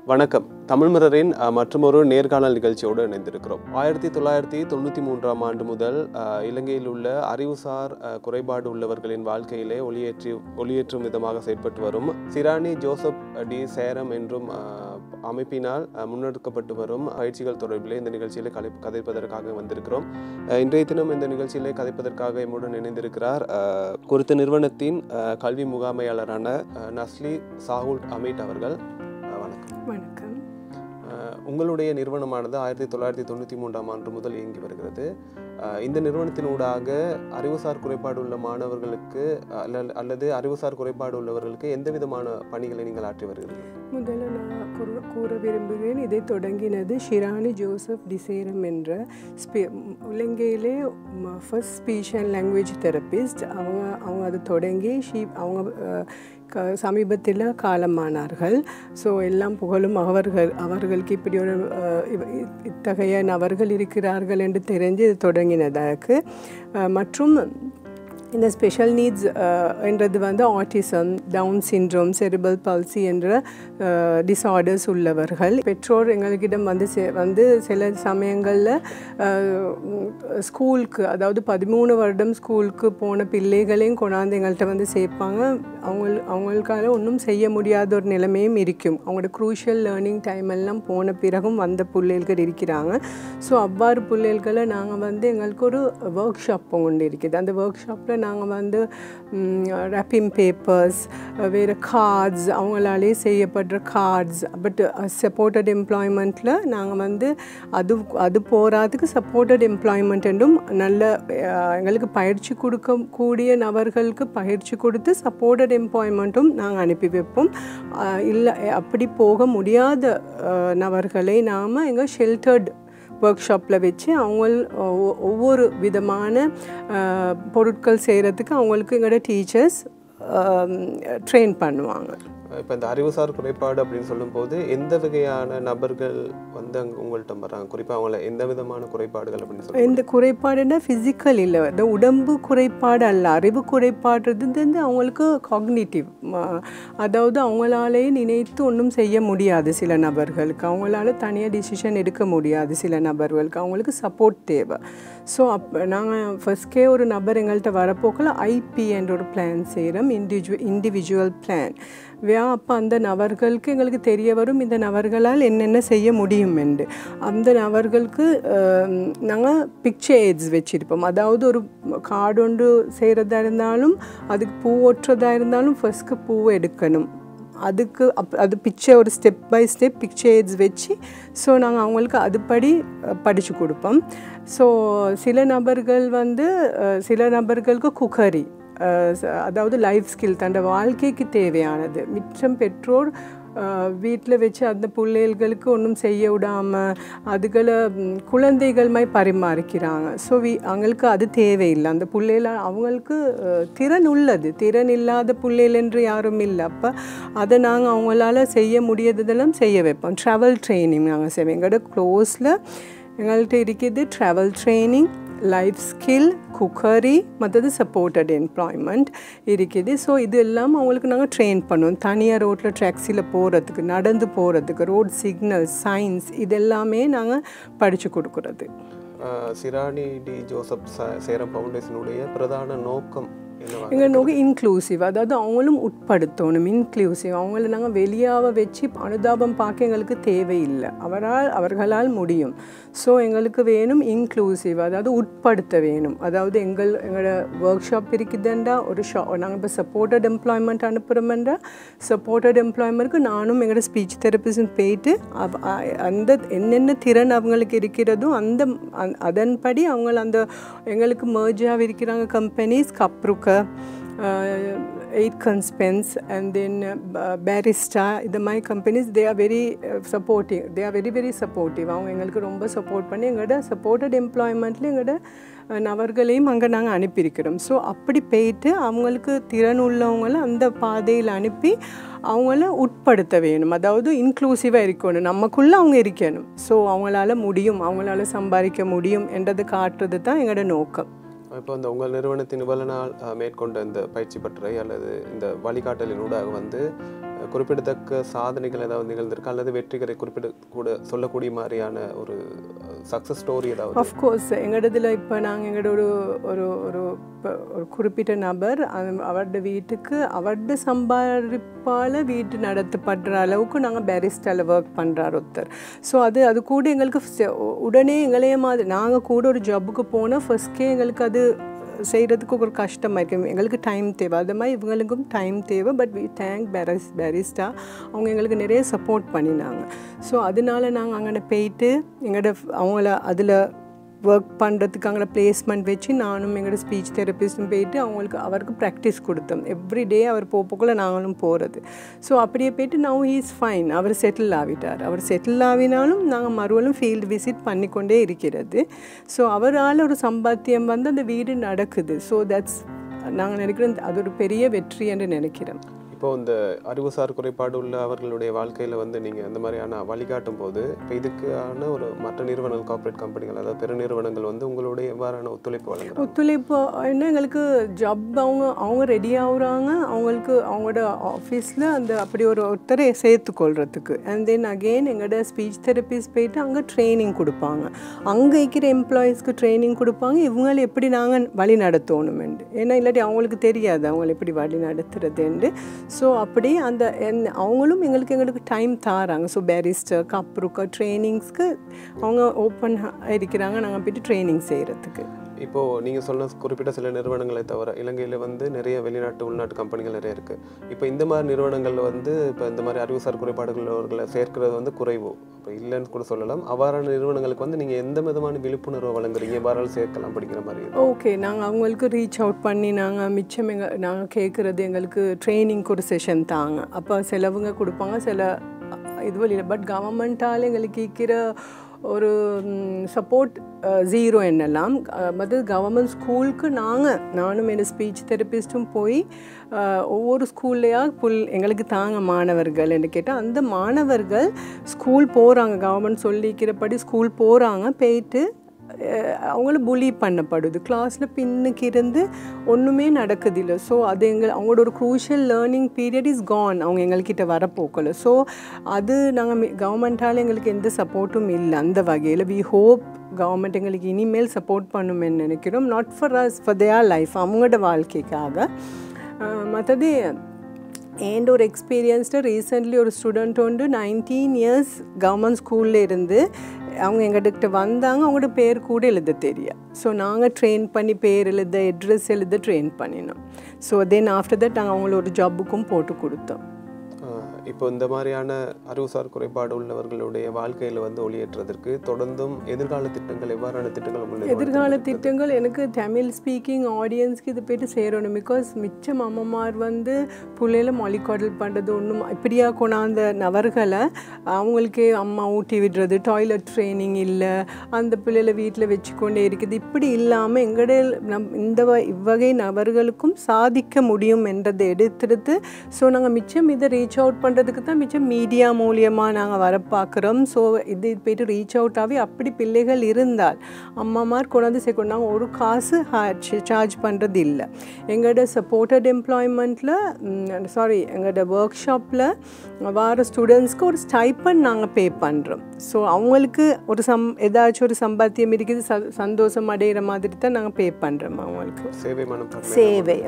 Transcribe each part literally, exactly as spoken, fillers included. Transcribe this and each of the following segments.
வணக்கம். தமிழ் மிரரின் மற்றொரு நேர்காணல் நிகழ்ச்சியோடு இணைந்திருக்கிறோம். ஆயிரத்தி தொள்ளாயிரத்தி தொண்ணூற்றி மூன்றாம் ஆண்டு முதல் இலங்கையில் உள்ள அறிவுசார் குறைபாடு உள்ளவர்களின் வாழ்க்கையிலே ஒளியேற்றி ஒளியேற்றும் விதமாக செயற்பட்டு வரும் சிராணி ஜோசப் டி சேரம் என்றும் அமைப்பினால் முன்னெடுக்கப்பட்டு வரும் பயிற்சிகள் தொடர்பிலே இந்த நிகழ்ச்சியிலே கலை கதைப்பதற்காக வந்திருக்கிறோம். இன்றைய தினம் இந்த நிகழ்ச்சியிலே கதைப்பதற்காக எம்முடன் இணைந்திருக்கிறார் குறித்த நிறுவனத்தின் கல்வி முகாமையாளரான நஸ்லி சாஹுல் அமீட் அவர்கள். வணக்கம். வணக்கம். உங்களுடைய நிறுவனமானது ஆயிரத்தி தொள்ளாயிரத்தி தொண்ணூற்றி மூன்றாம் ஆண்டு முதல் இயங்கி வருகிறது. இந்த நிறுவனத்தினூடாக அறிவுசார் குறைபாடு உள்ள மாணவர்களுக்கு அல்லது அறிவுசார் குறைபாடு உள்ளவர்களுக்கு எந்த விதமான பணிகளை நீங்கள் ஆற்றி வருகிறீர்கள்? முதல்ல நான் கூற விரும்புகிறேன், இதை தொடங்கினது ஷிராணி ஜோசப் டிசேரம் என்ற ஸ்பீ இலங்கையிலே first speech and language therapist. அவங்க அவங்க அதை தொடங்கி ஷீ அவங்க க சமீபத்தில் காலமானார்கள். ஸோ எல்லாம் புகழும் அவர்கள் அவர்களுக்கு இப்படி ஒரு இத்தகைய நபர்கள் இருக்கிறார்கள் என்று தெரிஞ்சு இது தொடங்கினதாக. மற்றும் இந்த ஸ்பெஷல் நீட்ஸ் என்றது வந்து autism, down syndrome, cerebral palsy என்ற டிஸார்டர்ஸ் உள்ளவர்கள். பெற்றோர் எங்களுக்கிடம் வந்து வந்து சில சமயங்களில் ஸ்கூலுக்கு, அதாவது பதிமூணு வருடம் ஸ்கூலுக்கு போன பிள்ளைகளையும் கொண்டாந்து எங்கள்கிட்ட வந்து சேர்ப்பாங்க. அவங்க அவங்களுக்காக ஒன்றும் செய்ய முடியாத ஒரு நிலைமையும் இருக்கும். அவங்களோட க்ரூஷியல் லேர்னிங் டைம் எல்லாம் போன பிறகும் வந்த பிள்ளைகள் இருக்கிறாங்க. ஸோ அவ்வாறு பிள்ளைகளை நாங்கள் வந்து எங்களுக்கு ஒரு ஒர்க் ஷாப் கொண்டு இருக்குது. அந்த ஒர்க் ஷாப்பில் நாங்கள் வந்து ரேப்பிங் பேப்பர்ஸ், வேறு கார்ட்ஸ், அவங்களாலே செய்யப்படுற கார்ட்ஸ், பட் சப்போர்ட்டட் எம்ப்ளாய்மெண்ட்டில் நாங்கள் வந்து அது அது போகிறதுக்கு சப்போர்ட்டட் எம்ப்ளாய்மெண்ட் என்றும் நல்ல எங்களுக்கு பயிற்சி கொடுக்கக்கூடிய நபர்களுக்கு பயிற்சி கொடுத்து சப்போர்ட்டட் எம்ப்ளாய்மெண்ட்டும் நாங்கள் அனுப்பி வைப்போம். இல்லை அப்படி போக முடியாத நபர்களை நாம் எங்கள் ஷெல்டர்ட் ஒர்க் ஷாப்பில் வச்சு அவங்க ஒவ்வொரு விதமான பொருட்கள் செய்கிறதுக்கு அவங்களுக்கு எங்களோட டீச்சர்ஸ் ட்ரெயின் பண்ணுவாங்க. இப்போ இந்த அறிவுசார் குறைபாடு அப்படின்னு சொல்லும்போது எந்த வகையான நபர்கள் வந்து அங்கே உங்கள்கிட்ட வர்றாங்க? குறிப்பாக அவங்கள எந்த விதமான குறைபாடுகள் அப்படின்னு சொல்லி? இந்த குறைபாடுன்னா ஃபிசிக்கல் இல்லை, இந்த உடம்பு குறைபாடு அல்ல. அறிவு குறைபாடுறது வந்து அவங்களுக்கு காக்னிட்டிவ், அதாவது அவங்களாலே நினைத்து ஒன்றும் செய்ய முடியாது. சில நபர்களுக்கு அவங்களால தனியாக டிசிஷன் எடுக்க முடியாது. சில நபர்களுக்கு அவங்களுக்கு சப்போர்ட் தேவை. ஸோ அப் நாங்கள் ஃபஸ்ட்கே ஒரு நபர் எங்கள்கிட்ட வரப்போக்கில் ஐபி என்ற ஒரு பிளான் செய்கிறோம், இண்டிவிஜுவல் இண்டிவிஜுவல் பிளான். வே அப்போ அந்த நபர்களுக்கு எங்களுக்கு தெரிய வரும் இந்த நபர்களால் என்னென்ன செய்ய முடியும் என்று. அந்த நபர்களுக்கு நாங்கள் பிக்சர் எய்ட்ஸ் வச்சுருப்போம். அதாவது ஒரு கார்டு ஒன்று செய்கிறதா இருந்தாலும் அதுக்கு பூ ஒட்டுறதா இருந்தாலும் ஃபஸ்ட்டு பூவை எடுக்கணும். அதுக்கு அப் அது பிக்சர் ஒரு step by step picture aids வச்சு ஸோ நாங்கள் அவங்களுக்கு அதுபடி படித்து கொடுப்போம். ஸோ சில நபர்கள் வந்து சில நபர்களுக்கு குக்கரி, அதாவது லைஃப் ஸ்கில், தன்னோட வாழ்க்கைக்கு தேவையானது. மிச்சம் பெற்றோர் வீட்டில் வச்சு அந்த பிள்ளைகளுக்கு ஒன்றும் செய்ய விடாமல் அதுகளை குழந்தைகள் மாதிரி பரிமாறிக்கிறாங்க. ஸோ வி அவங்களுக்கு அது தேவையில்லை. அந்த பிள்ளைகள அவங்களுக்கு திறன் உள்ளது, திறன் இல்லாத பிள்ளைகள் என்று யாரும் இல்லை. அப்போ அதை நாங்கள் அவங்களால செய்ய முடியாததெல்லாம் செய்ய வைப்போம். ட்ராவல் ட்ரைனிங் நாங்கள் செய்வோம். எங்களோட க்ளோஸில் எங்கள்கிட்ட இருக்குது travel training, life skill, cookery, மற்றது சப்போர்ட்டட் எம்ப்ளாய்மெண்ட் இருக்குது. ஸோ இது எல்லாம் அவங்களுக்கு நாங்கள் ட்ரெயின் பண்ணுவோம். தனியாக ரோட்டில் டாக்ஸியில் போகிறதுக்கு, நடந்து போகிறதுக்கு, ரோட் சிக்னல், சயின்ஸ், இதெல்லாமே நாங்கள் படித்து கொடுக்குறது. சிராணி டி ஜோசப் சேரம் ஃபவுண்டேஷனுடைய பிரதான நோக்கம் எங்கள் நோக்கி இன்க்ளூசிவ், அதாவது அவங்களும் உட்படுத்தணும். இன்க்ளூசிவ் அவங்கள நாங்கள் வெளியாக வச்சு அனுதாபம் பார்க்க எங்களுக்கு தேவையில்லை. அவரால் அவர்களால் முடியும். ஸோ எங்களுக்கு வேணும் இன்க்ளூசிவ், அதாவது உட்படுத்த வேணும். அதாவது எங்கள் எங்களோட ஒர்க் ஷாப் இருக்குதுண்டா ஒரு ஷா நாங்கள் இப்போ சப்போர்ட்டட் எம்ப்ளாய்மெண்ட் அனுப்புகிறோம்ன்றா சப்போர்ட்டட் எம்ப்ளாய்மெண்ட்டுக்கு நானும் எங்களோட ஸ்பீச் தெரபிஸ்ட் போயிட்டு அந்த என்னென்ன திறன் அவங்களுக்கு இருக்கிறதோ அந்த அதன்படி அவங்கள அந்த எங்களுக்கு மர்ஜாக இருக்கிறாங்க கம்பெனிஸ் கப்ருக்க, eight Conspens and then uh, Barista, the my companies, they are very uh, supportive. They are very very supportive. அவங்க எங்களுக்கு ரொம்ப சப்போர்ட் பண்ணி எங்களோட சப்போர்ட்டட் எம்ப்ளாய்மெண்ட்டில் எங்களோட நபர்களையும் அங்கே நாங்கள் அனுப்பியிருக்கிறோம். ஸோ அப்படி போயிட்டு அவங்களுக்கு திறன் உள்ளவங்கள அந்த பாதையில் அனுப்பி அவங்கள உட்படுத்த வேணும். அதாவது இன்க்ளூசிவாக இருக்கணும், நமக்குள்ளே அவங்க இருக்கணும். ஸோ அவங்களால முடியும், அவங்களால சம்பாதிக்க முடியும் என்றதை காட்டுறது தான் எங்களோட நோக்கம். இப்போ இந்த உங்கள் நிறுவனத்தின் இவ்வளவு நாள் மேற்கொண்ட இந்த பயிற்சி பட்டறை அல்லது இந்த வழிகாட்டலினூடாக வந்து குறிப்பிடத்தக்க சாதனைகள் ஏதாவது நிகழ்ந்திருக்கு அல்லது வெற்றிகரை குறிப்பிட கூட சொல்லக்கூடிய மாதிரியான ஒரு சக்ஸஸ் ஸ்டோரி ஏதாவது? ஆஃப்கோர்ஸ் எங்களோடதுல இப்போ நாங்கள் எங்களோட ஒரு ஒரு ஒரு ஒரு குறிப்பிட்ட நபர் அவரோட வீட்டுக்கு அவரோட சம்பாதிப்பால் வீட்டு நடத்தப்படுற அளவுக்கு நாங்கள் பேரிஸ்டாவில் ஒர்க் பண்ணுறார் ஒருத்தர். ஸோ அது அது கூட எங்களுக்கு உடனே எங்களையே மாதிரி நாங்கள் கூட ஒரு ஜாப்புக்கு போனால் ஃபர்ஸ்ட்கே எங்களுக்கு அது செய்கிறதுக்கு ஒரு கஷ்டமாக இருக்குது. எங்களுக்கு டைம் தேவை, அது மாதிரி இவங்களுக்கும் டைம் தேவை. பட் வி தேங்க் பேரிஸ் பேரிஸ்டா அவங்க எங்களுக்கு நிறைய சப்போர்ட் பண்ணினாங்க. ஸோ அதனால நாங்கள் அங்கே போயிட்டு எங்களோட அவங்கள அதில் ஒர்க் பண்ணுறதுக்கு அங்கே பிளேஸ்மெண்ட் வச்சு நானும் எங்களோட ஸ்பீச் தெரப்பிஸ்ட்டும் போயிட்டு அவங்களுக்கு அவருக்கு ப்ராக்டிஸ் கொடுத்தோம். எவ்ரி டே அவர் போக்குள்ளே நாங்களும் போகிறது. ஸோ அப்படியே போயிட்டு நவ் ஹீ இஸ் ஃபைன். அவர் செட்டில் ஆகிட்டார். அவர் செட்டில் ஆகினாலும் நாங்கள் மறுபடியும் ஃபீல்டு விசிட் பண்ணிக்கொண்டே இருக்கிறது. ஸோ அவரால் ஒரு சம்பாத்தியம் வந்து அந்த வீடு நடக்குது. ஸோ தட்ஸ் நாங்கள் நினைக்கிறோம் அது ஒரு பெரிய வெற்றி என்று நினைக்கிறோம். இப்போ இந்த அறிவுசார் குறைபாடு உள்ள அவர்களுடைய வாழ்க்கையில் வந்து நீங்கள் அந்த மாதிரியான வழிகாட்டும் போது இப்போ இதுக்கான ஒரு மற்ற நிறுவனங்கள் கார்ப்பரேட் கம்பெனிகள் அதாவது பெரு நிறுவனங்கள் வந்து உங்களுடைய எவ்வாறான ஒத்துழைப்பு வழங்குறாங்க? ஒத்துழைப்பு என்ன எங்களுக்கு ஜாப் அவங்க அவங்க ரெடி ஆகுறாங்க. அவங்களுக்கு அவங்களோட ஆஃபீஸில் அந்த அப்படி ஒரு ஒருத்தரை சேர்த்துக்கொள்கிறதுக்கு. அண்ட் தென் அகெயின் எங்களோட ஸ்பீச் தெரப்பிஸ்ட் போயிட்டு அங்கே ட்ரைனிங் கொடுப்பாங்க. அங்கே இருக்கிற எம்ப்ளாயீஸ்க்கு ட்ரைனிங் கொடுப்பாங்க இவங்களை எப்படி நாங்கள் வழி நடத்தணுமெண்டு. ஏன்னா இல்லாட்டி அவங்களுக்கு தெரியாது அவங்களை எப்படி வழி நடத்துறதுண்டு. ஸோ அப்படி அந்த அவங்களும் எங்களுக்கு எங்களுக்கு டைம் தாராங்க. ஸோ பேரிஸ்டர் கப்ருக்க ட்ரைனிங்ஸ்க்கு அவங்க ஓப்பன் இருக்கிறாங்க நாங்கள் போய்ட்டு ட்ரைனிங் செய்கிறதுக்கு. இப்போது நீங்கள் சொன்ன குறிப்பிட்ட சில நிறுவனங்களை தவிர இலங்கையில் வந்து நிறைய வெளிநாட்டு உள்நாட்டு கம்பெனிகள் நிறைய இருக்குது. இப்போ இந்த மாதிரி நிறுவனங்களில் வந்து இப்போ இந்த மாதிரி அறிவுசார் குறைபாடுகள் அவர்களை சேர்க்கிறது வந்து குறைவு, இப்போ இல்லைன்னு கூட சொல்லலாம். அவ்வாறான நிறுவனங்களுக்கு வந்து நீங்கள் எந்த விதமான விழிப்புணர்வை வழங்குறீங்க, எவ்வாறாலும் சேர்க்கலாம் அப்படிங்கிற மாதிரி? ஓகே, நாங்கள் அவங்களுக்கு ரீச் அவுட் பண்ணி நாங்கள் மிச்சம் எங்கள் நாங்கள் கேட்குறது எங்களுக்கு ட்ரைனிங்க்கு ஒரு செஷன் தாங்க. அப்போ செலவுங்க கொடுப்பாங்க சில இது வழியில். பட் கவர்மெண்ட்டால் எங்களுக்கு இருக்கிற ஒரு சப்போர்ட் ஜீரோ என்னெல்லாம் மற்ற கவர்மெண்ட் ஸ்கூலுக்கு நாங்கள் நானும் என் ஸ்பீச் தெரப்பிஸ்ட்டும் போய் ஒவ்வொரு ஸ்கூல்லையா புல் எங்களுக்கு தாங்க மாணவர்கள் என்று கேட்டால் அந்த மாணவர்கள் ஸ்கூல் போகிறாங்க. கவர்மெண்ட் சொல்லிக்கிறபடி ஸ்கூல் போகிறாங்க. போயிட்டு அவங்கள புலி பண்ணப்படுது. கிளாஸில் பின்னுக்கு இருந்து ஒன்றுமே நடக்குதில்லை. ஸோ அது எங்கள் அவங்களோட ஒரு crucial learning period is gone. அவங்க எங்கள்கிட்ட வரப்போக்கல. ஸோ அது நாங்கள் கவர்மெண்ட்டால் எங்களுக்கு எந்த சப்போர்ட்டும் இல்லை அந்த வகையில். வி ஹோப் கவர்மெண்ட் எங்களுக்கு இனிமேல் சப்போர்ட் பண்ணுமென்னு நினைக்கிறோம். Not for us, for their life, அவங்களோட வாழ்க்கைக்காக. மற்றது ஏண்ட் ஒரு எக்ஸ்பீரியன்ஸ்டு ரீசெண்ட்லி ஒரு ஸ்டூடெண்ட் வந்து நைன்டீன் இயர்ஸ் கவர்மெண்ட் ஸ்கூலில் இருந்து அவங்க எங்கள்கிட்ட வந்தாங்க. அவங்களோட பேர் கூட எழுத தெரியும். ஸோ நாங்கள் ட்ரெயின் பண்ணி பேர் எழுத அட்ரஸ் எழுத ட்ரெயின் பண்ணினோம். ஸோ தென் ஆஃப்டர் தட் நாங்கள் அவங்கள ஒரு ஜாப்புக்கும் போட்டு கொடுத்தோம். இப்போ இந்த மாதிரியான அறிவுசார் குறைபாடு உள்ளவர்களுடைய வாழ்க்கையில் வந்து ஒளியேற்றதற்கு தொடர்ந்தும் எதிர்கால திட்டங்கள் எவ்வாறான திட்டங்கள் உங்களுக்கு? எதிர்கால திட்டங்கள் எனக்கு தமிழ் ஸ்பீக்கிங் ஆடியன்ஸ்க்கு இது போய்ட்டு சேரணும். பிகாஸ் மிச்சம் அம்மமார் வந்து பிள்ளையில மொழிக்காடல் பண்ணுறது ஒன்றும் இப்படியா கொண்டாந்த நபர்களை அவங்களுக்கே அம்மா ஊட்டி விடுறது, டாய்லெட் ட்ரைனிங் இல்லை, அந்த பிள்ளைகளை வீட்டில் வச்சுக்கொண்டே இருக்குது. இப்படி இல்லாமல் எங்கட நம் இந்த இவ்வகை நபர்களுக்கும் சாதிக்க முடியும் என்றதை எடுத்துடுத்து ஸோ நாங்கள் மிச்சம் இதை ரீச் அவுட் பண்ணுறதுக்கு தான் மிச்சம் மீடியா மூலியமாக நாங்கள் வர பார்க்குறோம். ஸோ இது போய்ட்டு ரீச் அவுட் ஆகி அப்படி பிள்ளைகள் இருந்தால் அம்மாமார் கொண்டாந்து சேர்க்கணும். நாங்கள் ஒரு காசு சார்ஜ் பண்ணுறது இல்லை. எங்களோட சப்போர்ட்டட் எம்ப்ளாய்மெண்ட்டில் சாரி எங்களோட ஒர்க் ஷாப்பில் வர ஸ்டூடெண்ட்ஸ்க்கு ஒரு ஸ்டைப்பண்ட் நாங்கள் பே பண்ணுறோம். ஸோ அவங்களுக்கு ஒரு சம் ஏதாச்சும் ஒரு சம்பாத்தியம் இருக்குது ச சந்தோஷம் அடைகிற மாதிரி தான் நாங்கள் பே பண்ணுறோம் அவங்களுக்கு. சேவை மனம் சேவை.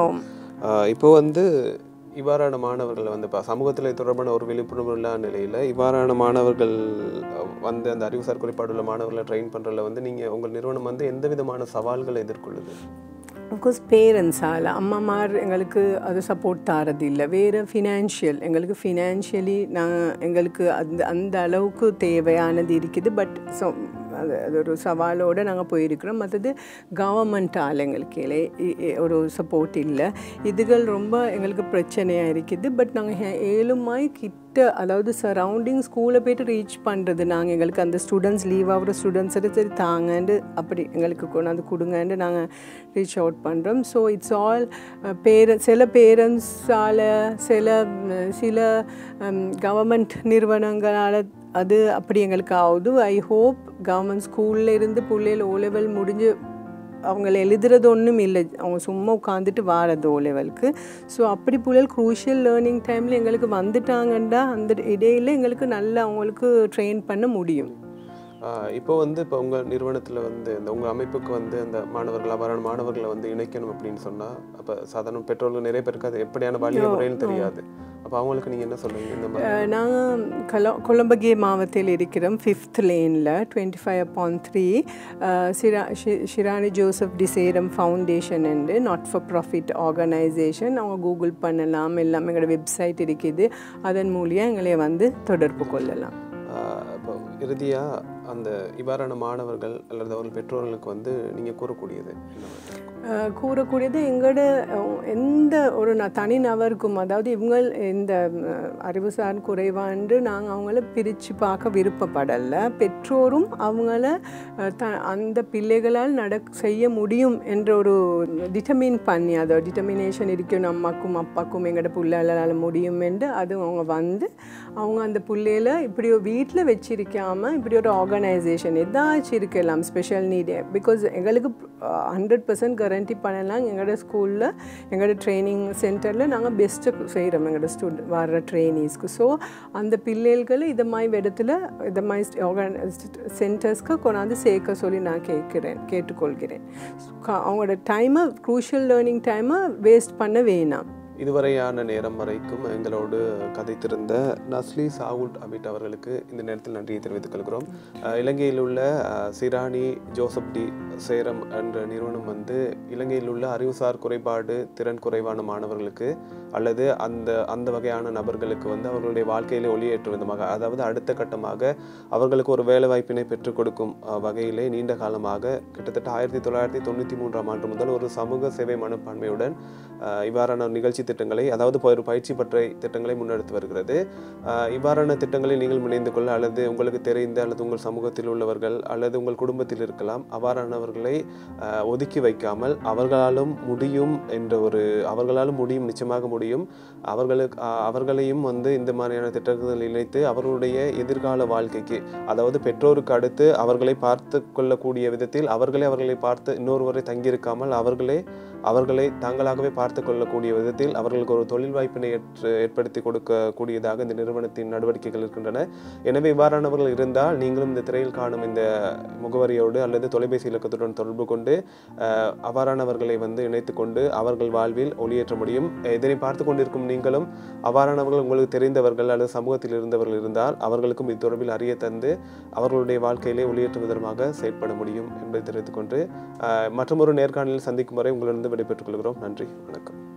இப்போ வந்து இவ்வாறான மாணவர்கள் வந்து இப்போ சமூகத்தில் தொடர்பான ஒரு விழிப்புணர்வு இல்லாத நிலையில் இவ்வாறான மாணவர்கள் வந்து அந்த அறிவுசார் குறைபாடுள்ள மாணவர்களை ட்ரெயின் பண்ணுறதுல வந்து நீங்கள் உங்கள் நிறுவனம் வந்து எந்த விதமான சவால்களை எதிர்கொள்ளுது? அஃப்கோர்ஸ் பேரண்ட்ஸால் அம்மாமார் எங்களுக்கு அது சப்போர்ட் தரது இல்லை. வேறு ஃபினான்ஷியல் எங்களுக்கு ஃபினான்ஷியலி நாங்கள் எங்களுக்கு அந்த அந்த அளவுக்கு தேவையானது இருக்குது. பட் ஸோ அது அது ஒரு சவாலோடு நாங்கள் போயிருக்கிறோம். மற்றது கவர்மெண்ட்டால் எங்களுக்கு ஒரு சப்போர்ட் இல்லை. இதுகள் ரொம்ப எங்களுக்கு பிரச்சனையாக இருக்குது. பட் நாங்கள் ஏழுமாய் கிட்ட அதாவது சரௌண்டிங் ஸ்கூலில் போய்ட்டு ரீச் பண்ணுறது நாங்கள் எங்களுக்கு அந்த ஸ்டூடெண்ட்ஸ் லீவ் ஆகிற ஸ்டூடெண்ட்ஸை சரி தாங்கண்டு அப்படி எங்களுக்கு கொண்டாந்து கொடுங்கன்னு நாங்கள் ரீச் அவுட் பண்ணுறோம். ஸோ இட்ஸ் ஆல் பேர சில பேரண்ட்ஸால் சில சில கவர்மெண்ட் நிறுவனங்களால் அது அப்படி எங்களுக்கு ஆகுது. ஐ ஹோப் கவர்மெண்ட் ஸ்கூலில் இருந்து பிள்ளைகள் ஓ லெவல் முடிஞ்சு அவங்க எழுதுறது ஒன்றும் இல்லை, அவங்க சும்மா உட்காந்துட்டு வாரது ஓ லெவலுக்கு. ஸோ அப்படி பிள்ளைகள் க்ரூஷியல் லேர்னிங் டைமில் எங்களுக்கு வந்துட்டாங்கண்டா அந்த இடையில் எங்களுக்கு நல்லா அவங்களுக்கு ட்ரெயின் பண்ண முடியும். இப்போ வந்து இப்போ உங்கள் நிறுவனத்தில் வந்து இந்த உங்கள் அமைப்புக்கு வந்து அந்த மாணவர்கள் அவ்வாறான மாணவர்களை வந்து இணைக்கணும் அப்படின்னு சொன்னால் அப்போ சாதாரண பெற்றோர்கள் நிறைய பேருக்கு அது எப்படியான வழிய முறைன்னு தெரியாது. அப்போ அவங்களுக்கு நீங்கள் என்ன சொல்லுவீங்க? இந்த மாதிரி நாங்கள் கொல கொலம்பகே மாவட்டத்தில் இருக்கிறோம், ஃபிஃப்த் லேனில் டுவெண்ட்டி ஃபைவ் அப்பான் த்ரீ சிரா ஷிராணி ஜோசப் டிசேரம் ஃபவுண்டேஷன் என்று நாட் ஃபார் ப்ராஃபிட் ஆர்கனைசேஷன். அவங்க கூகுள் பண்ணலாம், எல்லாம் எங்களோட வெப்சைட் இருக்குது, அதன் மூலியம் எங்களை வந்து தொடர்பு கொள்ளலாம். இப்போ இறுதியாக அந்த இவ்வாறான மாணவர்கள் அல்லது அவர்கள் பெற்றோர்களுக்கு வந்து நீங்கள் கூறக்கூடியது கூறக்கூடியது எங்களோட எந்த ஒரு ந தனிநபருக்கும், அதாவது இவங்க இந்த அறிவுசார் குறைவான்று நாங்கள் அவங்கள பிரித்து பார்க்க விருப்பப்படலை. பெற்றோரும் அவங்கள த அந்த பிள்ளைகளால் நட செய்ய முடியும் என்ற ஒரு டிட்டர்மின் பண்ணி, அதை டிட்டர்மினேஷன் இருக்கணும், அம்மாக்கும் அப்பாக்கும் எங்களோட பிள்ளைகளால் முடியும் என்று அது அவங்க வந்து அவங்க அந்த பிள்ளையில இப்படி ஒரு வீட்டில் வச்சிருக்காமல் இப்படி ஒரு ஆர்கனைசேஷன் ஏதாச்சும் இருக்கலாம் ஸ்பெஷல் நீடு. பிகாஸ் எங்களுக்கு ஹண்ட்ரட் பர்சன்ட் கரண்டி பண்ணலாம். எங்களோட ஸ்கூலில் எங்களோட ட்ரைனிங் சென்டரில் நாங்கள் பெஸ்ட்டு செய்கிறோம் எங்களோட ஸ்டூடெண்ட் வர்ற ட்ரெயினிஸ்க்கு. ஸோ அந்த பிள்ளைகளை இதை மாதிரி இடத்துல இதை மாதிரி ஆர்கனை சென்டர்ஸ்க்கு கொண்டாந்து சேர்க்க சொல்லி நான் கேட்குறேன் கேட்டுக்கொள்கிறேன். அவங்களோட டைமை க்ரூஷியல் லேர்னிங் டைமை வேஸ்ட் பண்ண வேணாம். இதுவரையான நேரம் வரைக்கும் எங்களோடு கதைத்திருந்த நஸ்லி சாவுட் அபிட் அவர்களுக்கு இந்த நேரத்தில் நன்றியை தெரிவித்துக் கொள்கிறோம். இலங்கையில் உள்ள சிராணி ஜோசப் டி சேரம் என்ற நிறுவனம் வந்து இலங்கையில் உள்ள அறிவுசார் குறைபாடு திறன் குறைவான மாணவர்களுக்கு அல்லது அந்த அந்த வகையான நபர்களுக்கு வந்து அவர்களுடைய வாழ்க்கையிலே ஒளியேற்றும் விதமாக, அதாவது அடுத்த கட்டமாக அவர்களுக்கு ஒரு வேலை வாய்ப்பினை பெற்றுக் கொடுக்கும் வகையிலே நீண்ட காலமாக கிட்டத்தட்ட ஆயிரத்தி தொள்ளாயிரத்தி தொண்ணூற்றி மூன்றாம் ஆண்டு முதல் ஒரு சமூக சேவை மனப்பான்மையுடன் இவ்வாறான நிகழ்ச்சி திட்டங்களை, அதாவது ஒரு பயிற்சி பற்றை திட்டங்களை முன்னெடுத்து வருகிறது. இவ்வாறான திட்டங்களில் நீங்கள் இணைந்து கொள்ள அல்லது உங்களுக்கு தெரிந்த அல்லது உங்கள் சமூகத்தில் உள்ளவர்கள் அல்லது உங்கள் குடும்பத்தில் இருக்கலாம், அவ்வாறானவர்களை ஒதுக்கி வைக்காமல் அவர்களாலும் முடியும் என்ற ஒரு அவர்களாலும் முடியும் நிச்சயமாக முடியும் அவர்களுக்கு அவர்களையும் வந்து இந்த மாதிரியான திட்டங்கள் இணைத்து அவர்களுடைய எதிர்கால வாழ்க்கைக்கு, அதாவது பெற்றோருக்கு அடுத்து அவர்களை பார்த்து கொள்ளக்கூடிய விதத்தில் அவர்களே அவர்களை பார்த்து இன்னொருவரை தங்கியிருக்காமல் அவர்களே அவர்களை தாங்களாகவே பார்த்து கொள்ளக்கூடிய விதத்தில் அவர்களுக்கு ஒரு தொழில் வாய்ப்பினை ஏற்று ஏற்படுத்தி கொடுக்கக்கூடியதாக இந்த நிறுவனத்தின் நடவடிக்கைகள் இருக்கின்றன. எனவே இவ்வாறானவர்கள் இருந்தால் நீங்களும் இந்த திரையில் காணும் இந்த முகவரியோடு அல்லது தொலைபேசி இலக்கத்துடன் தொடர்பு கொண்டு அவ்வாறானவர்களை வந்து இணைத்து கொண்டு அவர்கள் வாழ்வில் ஒளியேற்ற முடியும். இதனை பார்த்து கொண்டிருக்கும் நீங்களும் அவ்வாறானவர்கள் உங்களுக்கு தெரிந்தவர்கள் அல்லது சமூகத்தில் இருந்தவர்கள் இருந்தால் அவர்களுக்கும் இது தொடர்பில் அறிய தந்து அவர்களுடைய வாழ்க்கையிலே ஒளியேற்றும் விதமாக செயற்பட முடியும் என்பதை தெரிவித்துக் கொண்டு மற்றொரு நேர்காணலில் சந்திக்கும் வரை உங்களிடம் விடைபெற்றுக் கொள்கிறோம். நன்றி, வணக்கம்.